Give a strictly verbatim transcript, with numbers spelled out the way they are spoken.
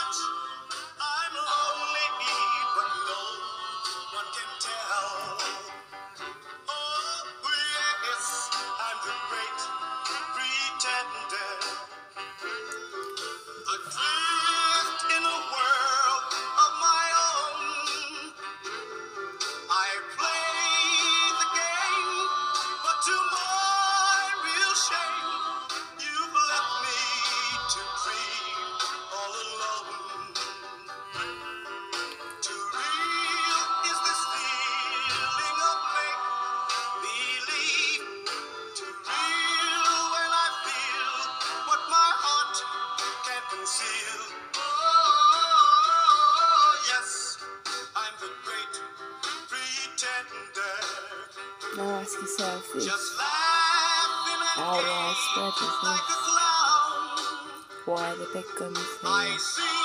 I'm lonely, but no one can tell. Oh, yes, I'm the great pretender. Adrift in a world of my own. I play the game, but to my real shame, you've left me to dream all alone. Too real is this feeling of make-believe. Too real when I feel what my heart can't conceal. Oh, yes, I'm the great pretender. Now ask yourself this. Just laughing How and widespread is like a this? clown. Why are the big guns I here? see